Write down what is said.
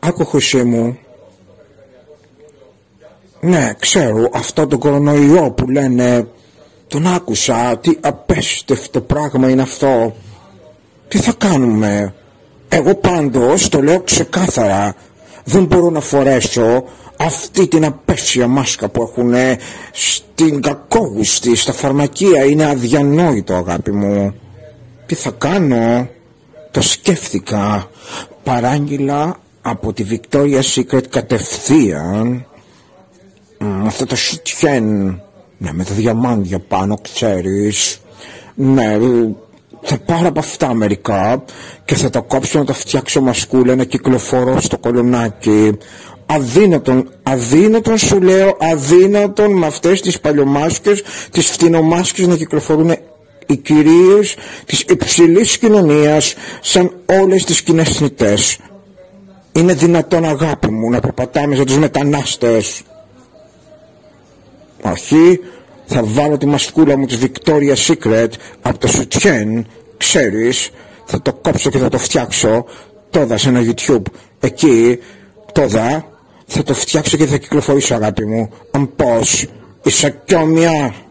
Άκου Χρυσή μου. Ναι, ξέρω, αυτό το κορονοϊό που λένε, τον άκουσα, τι απέστευτο πράγμα είναι αυτό. Τι θα κάνουμε? Εγώ πάντως το λέω ξεκάθαρα, δεν μπορώ να φορέσω αυτή την απέσια μάσκα που έχουν στην κακόγουστη, στα φαρμακεία. Είναι αδιανόητο, αγάπη μου. Τι θα κάνω? Το σκέφτηκα. Παράγγειλα από τη Victoria's Secret κατευθείαν αυτό το σουτιέν, ναι, με τα διαμάντια πάνω, ξέρεις. Ναι, θα πάρω από αυτά μερικά και θα το κόψω να το φτιάξω μασκούλα, να κυκλοφορώ στο κολονάκι. Αδύνατον σου λέω, αδύνατον με αυτές τις παλιομάσκες, τις φτηνομάσκες να κυκλοφορούν οι κυρίες της υψηλής κοινωνίας σαν όλες τις κοινές θνητές. Είναι δυνατόν, αγάπη μου, να περπατάμε σαν τους μετανάστες? Όχι, θα βάλω τη μασκούλα μου της Victoria's Secret από το σουτιέν, ξέρεις, θα το κόψω και θα το φτιάξω. Τόδα σε ένα YouTube, εκεί, τόδα, θα το φτιάξω και θα κυκλοφορήσω, αγάπη μου. Αν πώς, είσαι κι όμοια.